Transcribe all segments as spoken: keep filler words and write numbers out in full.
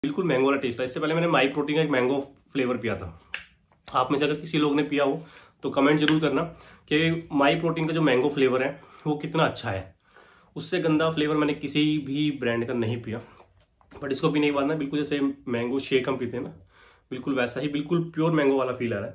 बिल्कुल मैंगो वाला टेस्ट है। इससे पहले मैंने माई प्रोटीन का एक मैंगो फ्लेवर पिया था। आप में से अगर किसी लोग ने पिया हो तो कमेंट जरूर करना कि माई प्रोटीन का जो मैंगो फ्लेवर है वो कितना अच्छा है। उससे गंदा फ्लेवर मैंने किसी भी ब्रांड का नहीं पिया। बट इसको पीने के बाद ना बिल्कुल जैसे मैंगो शेक हम पीते हैं ना, बिल्कुल वैसा ही बिल्कुल प्योर मैंगो वाला फील आ रहा है।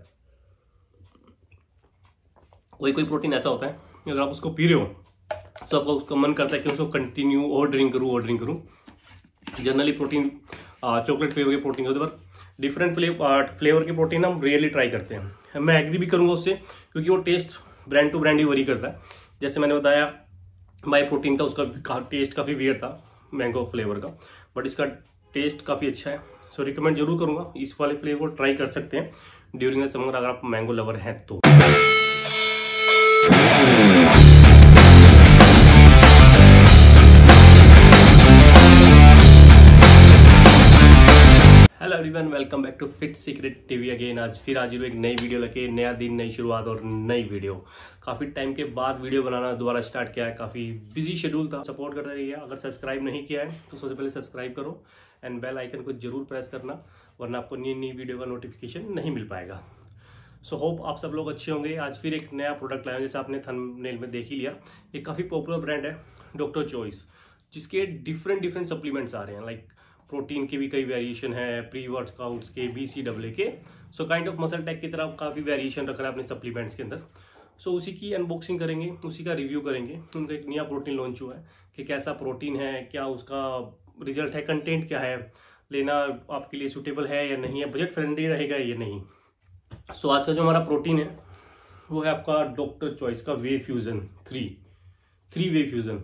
कोई कोई प्रोटीन ऐसा होता है अगर आप उसको पी रहे हो तो आपको उसका मन करता है कि उसको कंटिन्यू और ड्रिंक करूँ और ड्रिंक करूँ। जनरली प्रोटीन चॉकलेट फ्लेवर के प्रोटीन होते हैं, पर डिफरेंट फ्लेवर फ्लेवर के प्रोटीन हम रियली ट्राई करते हैं। मैं एग्री भी करूँगा उससे, क्योंकि वो टेस्ट ब्रांड टू ब्रांड ही वरी करता है। जैसे मैंने बताया माई प्रोटीन का उसका टेस्ट काफ़ी वियर्ड था मैंगो फ्लेवर का, बट इसका टेस्ट काफ़ी अच्छा है। सो रिकमेंड जरूर करूँगा, इस वाले फ्लेवर को ट्राई कर सकते हैं ड्यूरिंग द समर अगर आप मैंगो लवर हैं तो। Hello everyone, welcome back to fit secret TV again. आज फिर आज एक नई वीडियो लेके, नया दिन, नई शुरुआत और नई वीडियो। काफ़ी टाइम के बाद वीडियो बनाना दोबारा स्टार्ट किया है। काफ़ी बिजी शेड्यूल था, सपोर्ट करते रहिए। अगर सब्सक्राइब नहीं किया है तो सबसे पहले सब्सक्राइब करो एंड बेल आइकन को जरूर प्रेस करना, वरना आपको नई नई वीडियो का नोटिफिकेशन नहीं मिल पाएगा। सो होप आप सब लोग अच्छे होंगे। आज फिर एक नया प्रोडक्ट लाया हूं, जैसे आपने थंबनेल में देख ही लिया। ये काफ़ी पॉपुलर ब्रांड है डॉक्टर चॉइस, जिसके डिफरेंट डिफरेंट सप्लीमेंट्स आ रहे हैं। लाइक प्रोटीन के भी कई वेरिएशन है, प्री वर्कआउट्स के, बी सी डब्ल्यू के। So kind of muscle tech की तरह काफ़ी वेरिएशन रख रहा है अपने सप्लीमेंट्स के अंदर। सो so, उसी की अनबॉक्सिंग करेंगे, उसी का रिव्यू करेंगे। उनका एक नया प्रोटीन लॉन्च हुआ है कि कैसा प्रोटीन है, क्या उसका रिजल्ट है, कंटेंट क्या है, लेना आपके लिए सूटेबल है या नहीं है, बजट फ्रेंडली रहेगा या नहीं। सो so, आज का जो हमारा प्रोटीन है वो है आपका डॉक्टर चॉइस का whey fusion three three whey fusion.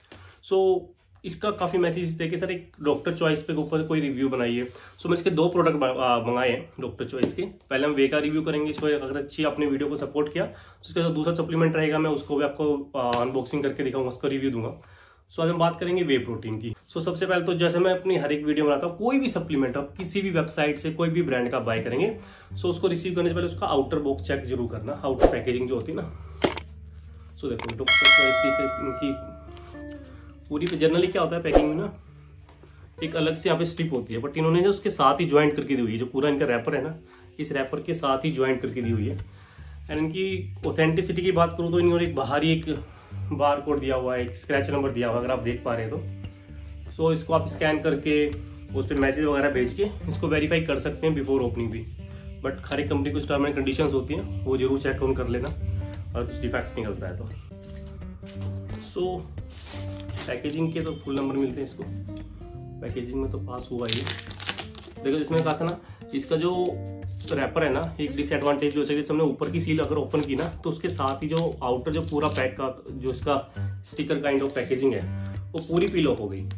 So इसका काफ़ी मैसेज थे कि सर एक डॉक्टर चॉइस पे ऊपर कोई रिव्यू बनाइए। सो मैं इसके दो प्रोडक्ट मंगाए हैं डॉक्टर चॉइस के। पहले हम वे का रिव्यू करेंगे, इसको अगर अच्छी आपने वीडियो को सपोर्ट किया तो उसके साथ दूसरा सप्लीमेंट रहेगा, मैं उसको भी आपको अनबॉक्सिंग करके दिखाऊंगा, उसका रिव्यू दूंगा। सो आज हम बात करेंगे वे प्रोटीन की। सो सबसे पहले तो जैसे मैं अपनी हर एक वीडियो बनाता हूँ, कोई भी सप्लीमेंट आप किसी भी वेबसाइट से कोई भी ब्रांड का बाय करेंगे, सो उसको रिसीव करने से पहले उसका आउटर बॉक्स चेक जरूर करना, आउटर पैकेजिंग जो होती है ना। सो देखो डॉक्टर चॉइस की पूरी पे जनरली क्या होता है पैकिंग में ना, एक अलग से यहाँ पे स्ट्रिप होती है, बट इन्होंने जो उसके साथ ही ज्वाइंट करके दी हुई है। जो पूरा इनका रैपर है ना, इस रैपर के साथ ही ज्वाइंट करके दी हुई है। एंड इनकी ऑथेंटिसिटी की बात करूँ तो इन्होंने एक बाहरी एक बार कोड दिया हुआ है, एक स्क्रैच नंबर दिया हुआ है, अगर आप देख पा रहे हैं तो। सो इसको आप स्कैन करके उस पर मैसेज वगैरह भेज के इसको वेरीफाई कर सकते हैं बिफोर ओपनिंग भी। बट हर एक कंपनी कुछ टर्म एंड कंडीशंस होती हैं, वो जरूर चेक ऑन कर लेना और कुछ डिफेक्ट निकलता है तो। सो पैकेजिंग के तो फुल नंबर मिलते हैं इसको, पैकेजिंग में तो पास हुआ ही। देखो इसमें कहा था ना, इसका जो रैपर है ना, एक डिसएडवांटेज जो है, हमने ऊपर की सील अगर ओपन की ना तो उसके साथ ही जो आउटर जो पूरा पैक का जो इसका स्टिकर काइंड ऑफ पैकेजिंग है वो पूरी पील ऑफ हो गई।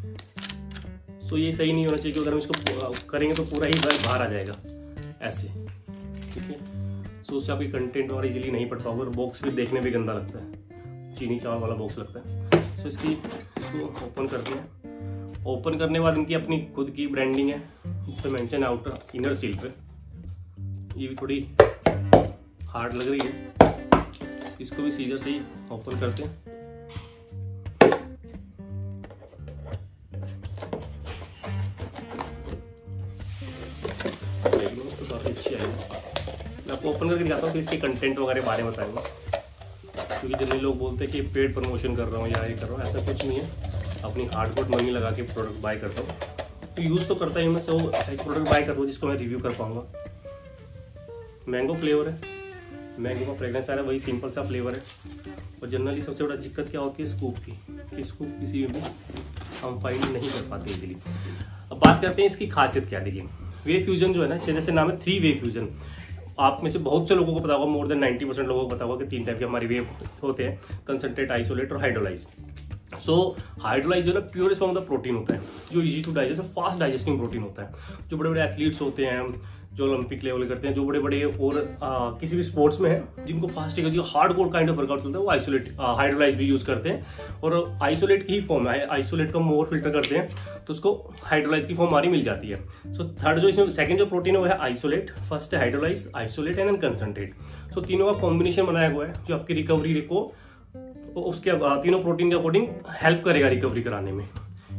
सो ये सही नहीं होना चाहिए, क्योंकि अगर हम इसको करेंगे तो पूरा ही बाहर आ जाएगा ऐसे, ठीक है। सो उससे आपकी कंटेंट और इजीली नहीं पढ़ पाओगे और बॉक्स भी देखने में गंदा लगता है, चीनी चावल वाला बॉक्स लगता है। सो so, इसकी इसको ओपन करते हैं। ओपन करने के बाद इनकी अपनी खुद की ब्रांडिंग है, इस पर मेंशन है आउटर इनर सील पे। ये भी थोड़ी हार्ड लग रही है, इसको भी सीजर से ही ओपन करते हैं। तो काफ़ी अच्छी आएगी। मैं आपको ओपन करके दिखाता हूँ कि इसके कंटेंट वगैरह बारे में बताऊँगा, क्योंकि जितने लोग बोलते हैं कि पेड प्रमोशन कर रहा हूँ या ये कर रहा हूँ, ऐसा कुछ नहीं है। अपनी हार्डकोड मनी लगा के प्रोडक्ट बाय करता हूँ, तो यूज़ तो करता ही मैं। सो इस प्रोडक्ट बाय करता हूँ जिसको मैं रिव्यू कर पाऊँगा। मैंगो फ्लेवर है, मैंगो का फ्रेग्रेंस आ रहा है, वही सिंपल सा फ्लेवर है। और जनरली सबसे बड़ा दिक्कत क्या होती है स्कूप की, कि स्कूप किसी में भी हम फाइंड नहीं कर पाते इजीली। अब बात करते हैं इसकी खासियत क्या। देखिए वे फ्यूजन जो है ना, जैसे नाम है थ्री वे फ्यूजन। आप में से बहुत से लोगों को पता होगा, मोर देन नाइन्टी परसेंट लोगों को पता होगा कि तीन टाइप के हमारे वे होते हैं, कंसंट्रेट, आइसोलेट और हाइड्रोलाइज। सो हाइड्रोलाइज जो है purest form of the protein होता है, जो easy to digest, fast digesting protein होता है। जो बड़े बड़े एथलीट्स होते हैं, जो ओलंपिक लेवल करते हैं, जो बड़े बड़े और आ, किसी भी स्पोर्ट्स में है, जिनको fast hard core kind of workout चलता है, वो आइसोलेट हाइड्रोलाइज भी यूज करते हैं। और आइसोलेट की ही फॉर्म है, आइसोलेट को मोर फिल्टर करते हैं तो उसको हाइड्रोलाइज की फॉर्म हमारी मिल जाती है। सो so, थर्ड जो इसमें सेकंड जो प्रोटीन है वो है आइसोलेट, फर्स्ट है hydrolyse, isolate and concentrate. So तीनों का कॉम्बिनेशन बनाया हुआ है जो आपकी रिकवरी को उसके तीनों प्रोटीन के अकॉर्डिंग हेल्प करेगा रिकवरी कराने में।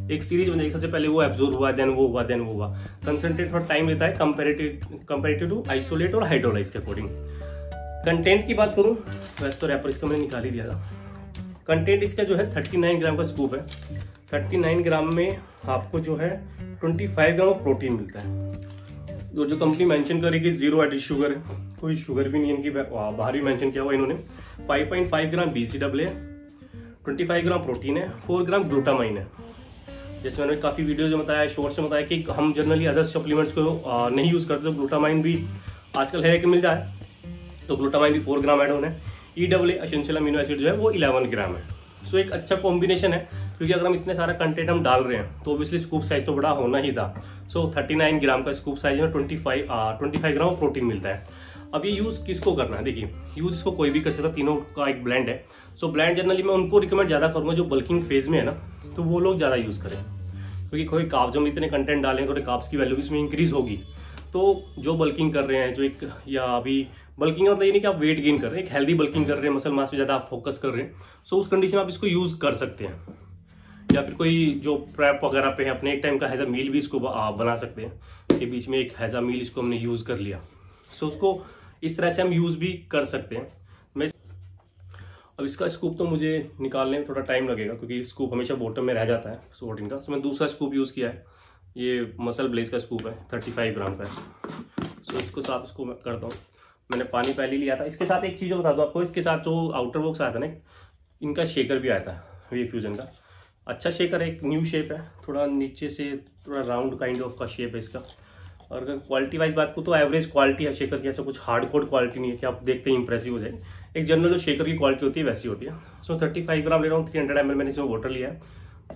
एक सीरीज बन जाएगी, सबसे पहले वो एब्जॉर्ब हुआ, देन वो हुआ, देन वो हुआ। कंसंट्रेट थोड़ा टाइम लेता है कंपेरेटिव कंपेरेटिव टू आइसोलेट और हाइड्रोलाइज के अकॉर्डिंग। कंटेंट की बात करूँ, वैसे तो रैपर इसका मैंने निकाल ही दिया था। कंटेंट इसका जो है उनतालीस ग्राम का स्कूप है। उनतालीस ग्राम में आपको जो है पच्चीस ग्राम ऑफ प्रोटीन मिलता है। जो जो कंपनी मेंशन करेगी जीरो एडिड शुगर है, कोई शुगर भी नहीं, इनकी बाहर भी मेंशन किया हुआ इन्होंने। पाँच पॉइंट पाँच ग्राम बी सी डब्ल्यू है, पच्चीस ग्राम प्रोटीन है, चार ग्राम ग्लूटामाइन है। जैसे मैंने काफ़ी वीडियोज में बताया, शॉर्ट्स में बताया कि हम जनरली अदर सप्लीमेंट्स को नहीं यूज़ करते, तो ग्लूटामाइन भी आजकल है कि मिल जाए, तो ग्लूटामाइन भी फोर ग्राम एड होना है। E W essential amino acid जो है वो ग्यारह ग्राम है। सो एक अच्छा कॉम्बिनेशन है, क्योंकि अगर हम इतने सारा कंटेंट हम डाल रहे हैं तो ऑब्वियसली स्कूप साइज तो बड़ा होना ही था। सो उनतालीस ग्राम का स्कूप साइज में पच्चीस पच्चीस ग्राम प्रोटीन मिलता है। अब ये यूज़ किसको करना है, देखिए यूज़ इसको कोई भी कर सकता है, तीनों का एक ब्लेंड है। सो ब्लेंड जनरली मैं उनको रिकमेंड ज़्यादा करूँगा जो बल्किंग फेज में है ना, तो वो लोग ज़्यादा यूज़ करें, क्योंकि कोई काब्स हम इतने कंटेंट डालें थोड़े काब्स की वैल्यू भी इसमें इंक्रीज होगी। तो जो बल्किंग कर रहे हैं, जो एक या अभी बल्किंग मतलब ये नहीं कि आप वेट गेन कर रहे हैं, एक हेल्दी बल्किंग कर रहे हैं, मसल मास पे ज़्यादा आप फोकस कर रहे हैं, सो उस कंडीशन में आप इसको यूज़ कर सकते हैं। या फिर कोई जो प्रेप वगैरह पे है, अपने एक टाइम का हैज़ा मील भी इसको बना सकते हैं, के बीच में एक हैज़ा मील इसको हमने यूज़ कर लिया, सो उसको इस तरह से हम यूज़ भी कर सकते हैं। मैं अब इसका स्कूप तो मुझे निकालने में थोड़ा टाइम लगेगा, क्योंकि स्कूप हमेशा बॉटम में रह जाता है फोर्टीन का। सो मैं दूसरा स्कूप यूज़ किया है, ये मसल ब्लेज का स्कूप है, पैंतीस ग्राम का है। सो इसको साथ इसको मैं करता हूँ। मैंने पानी पहले लिया था। इसके साथ एक चीज़ बता दूँ आपको, इसके साथ जो आउटर बॉक्स आया था ना, इनका शेकर भी आया था वे फ्यूजन का। अच्छा शेकर है, एक न्यू शेप है, थोड़ा नीचे से थोड़ा राउंड काइंड ऑफ का शेप है इसका। और अगर क्वालिटी वाइज बात करूँ तो एवरेज क्वालिटी है शेकर की, ऐसा कुछ हार्ड कोड क्वालिटी नहीं है कि आप देखते ही इंप्रेसिव हो जाए। एक जनरल जो शेकर की क्वालिटी होती है वैसी होती है। सो थर्टी फाइव ग्राम ले रहा हूँ, थ्री हंड्रेड एम एल मैंने इसमें वाटर लिया है।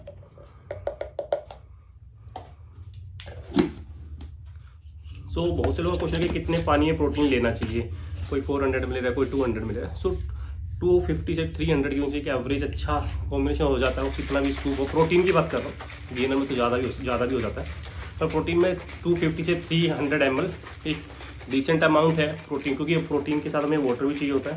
सो so, बहुत से लोगों का क्वेश्चन है कि कितने पानी में प्रोटीन लेना चाहिए, कोई फोर हंड्रेड में ले रहा है, कोई टू हंड्रेड में ले रहा है। सो टू फिफ्टी से थ्री हंड्रेड की वजह से एवरेज अच्छा कॉम्बिनेशन हो जाता है। वो कितना भी स्कूप हो, प्रोटीन की बात कर रहा हूँ, गेनर में तो ज़्यादा भी ज़्यादा भी हो जाता है, पर प्रोटीन में टू फिफ्टी से थ्री हंड्रेड एम एल एक डिसेंट अमाउंट है प्रोटीन, क्योंकि प्रोटीन के साथ हमें वाटर भी चाहिए होता है।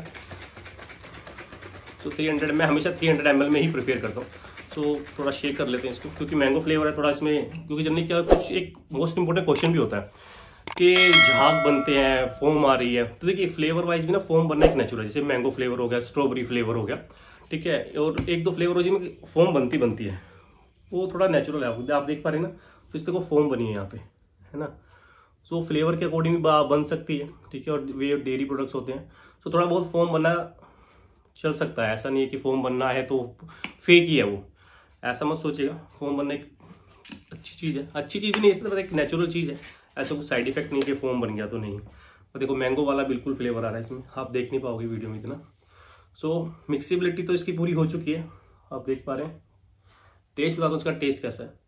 सो थ्री हंड्रेड में हमेशा थ्री हंड्रेड एम एल में ही प्रिपेयर करता हूँ। सो थोड़ा शेक कर लेते हैं इसको, क्योंकि मैंगो फ्लेवर है थोड़ा इसमें, क्योंकि जनरली क्या कुछ एक मोस्ट इंपॉर्टेंट क्वेश्चन भी होता है कि झाग बनते हैं, फोम आ रही है। तो देखिए फ्लेवर वाइज भी ना फोम बनना एक नेचुरल है, जैसे मैंगो फ्लेवर हो गया, स्ट्रॉबेरी फ्लेवर हो गया, ठीक है, और एक दो फ्लेवर हो जिनमें फोम बनती बनती है, वो थोड़ा नेचुरल है, आप देख पा रहे हैं ना। तो इस देखो फोम बनी है यहाँ पे, है ना। सो फ्लेवर के अकॉर्डिंग भी बन सकती है, ठीक है, और वे डेयरी प्रोडक्ट्स होते हैं, तो थोड़ा बहुत फोम बनना चल सकता है। ऐसा नहीं है कि फोम बनना है तो फेक ही है वो, ऐसा मत सोचिएगा। फोम बनना एक अच्छी चीज़ है, अच्छी चीज़ भी नहीं है, एक नेचुरल चीज़ है, ऐसा कुछ साइड इफेक्ट नहीं है कि फोम बन गया तो नहीं। तो देखो मैंगो वाला बिल्कुल फ्लेवर आ रहा है इसमें, आप देख नहीं पाओगे वीडियो में इतना। सो मिक्सिबिलिटी तो इसकी पूरी हो चुकी है, आप देख पा रहे हैं। टेस्ट बता दो इसका, टेस्ट कैसा है।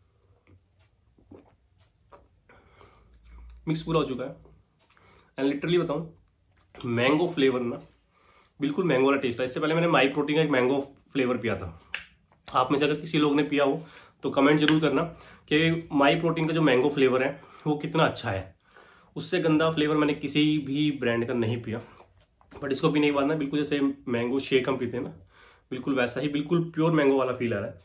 मिक्स पूरा हो चुका है, एंड लिटरली बताऊं मैंगो फ्लेवर ना बिल्कुल मैंगो वाला टेस्ट है। इससे पहले मैंने माई प्रोटीन का एक मैंगो फ्लेवर पिया था, आप में से अगर किसी लोग ने पिया हो तो कमेंट जरूर करना कि माई प्रोटीन का जो मैंगो फ्लेवर है वो कितना अच्छा है। उससे गंदा फ्लेवर मैंने किसी भी ब्रांड का नहीं पिया, बट इसको पीने के बाद ना बिल्कुल जैसे मैंगो शेक हम पीते हैं ना, बिल्कुल वैसा ही, बिल्कुल प्योर मैंगो वाला फील आ रहा है।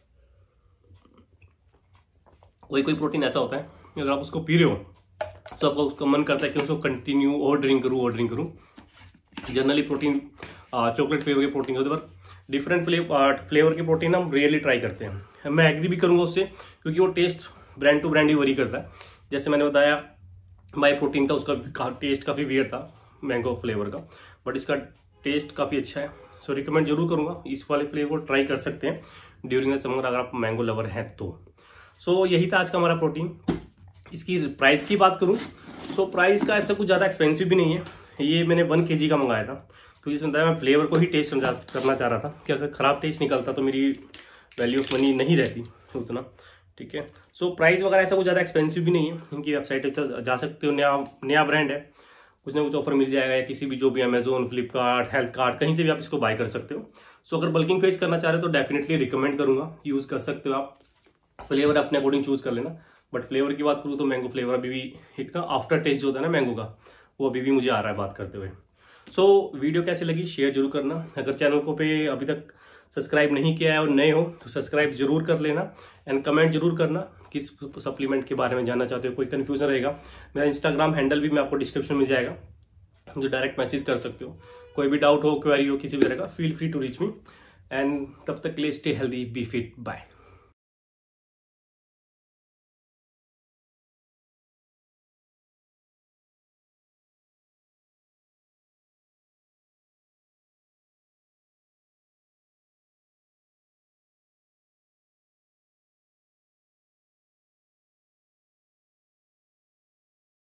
कोई कोई प्रोटीन ऐसा होता है कि अगर आप उसको पी रहे हो तो आपको उसका मन करता है कि उसको कंटिन्यू और ड्रिंक करूँ और ड्रिंक करूँ। जनरली प्रोटीन चॉकलेट फ्लेवर के प्रोटीन होते हैं, पर डिफरेंट फ्लेवर फ्लेवर के प्रोटीन हम रियली ट्राई करते हैं। मैं एग्री भी करूँगा उससे, क्योंकि वो टेस्ट ब्रांड टू ब्रांड ही वरी करता है। जैसे मैंने बताया माई प्रोटीन का उसका टेस्ट काफ़ी वियर्ड था मैंगो फ्लेवर का, बट इसका टेस्ट काफ़ी अच्छा है। सो रिकमेंड जरूर करूँगा, इस वाले फ्लेवर को ट्राई कर सकते हैं ड्यूरिंग द समर अगर आप मैंगो लवर हैं तो। सो so, यही था आज का हमारा प्रोटीन। इसकी प्राइस की बात करूँ सो प्राइस का ऐसा कुछ ज़्यादा एक्सपेंसिव भी नहीं है। ये मैंने वन के जी का मंगाया था, क्योंकि इसमें मैं फ्लेवर को ही टेस्ट करना चाह रहा था कि अगर ख़राब टेस्ट निकलता तो मेरी वैल्यू ऑफ मनी नहीं रहती उतना, ठीक है। सो प्राइस वगैरह ऐसा कुछ ज़्यादा एक्सपेंसिव भी नहीं है। इनकी वेबसाइट पर जा सकते हो, नया नया ब्रांड है, कुछ ना कुछ ऑफर मिल जाएगा, या किसी भी जो भी अमेजोन, फ्लिपकार्ट, हेल्थ कार्ड, कहीं से भी आप इसको बाय कर सकते हो। सो अगर बल्किंग फेस करना चाह रहे हो तो डेफिनेटली रिकमेंड करूँगा, यूज़ कर सकते हो आप। फ्लेवर अपने अकॉर्डिंग चूज कर लेना, बट फ्लेवर की बात करूँ तो मैंगो फ्लेवर अभी भी एक ना आफ्टर टेस्ट जो होता है ना मैंगो का, वो अभी भी मुझे आ रहा है बात करते हुए। सो so, वीडियो कैसे लगी शेयर जरूर करना। अगर चैनल को पे अभी तक सब्सक्राइब नहीं किया है और नए हो तो सब्सक्राइब जरूर कर लेना एंड कमेंट जरूर करना किस सप्लीमेंट के बारे में जानना चाहते हो। कोई कंफ्यूजन रहेगा, मेरा इंस्टाग्राम हैंडल भी मैं आपको डिस्क्रिप्शन में मिल जाएगा, जो डायरेक्ट मैसेज कर सकते हो। कोई भी डाउट हो, क्वेरी हो किसी भी तरह का, feel free to reach me. And तब तक के लिए stay healthy, be fit, bye.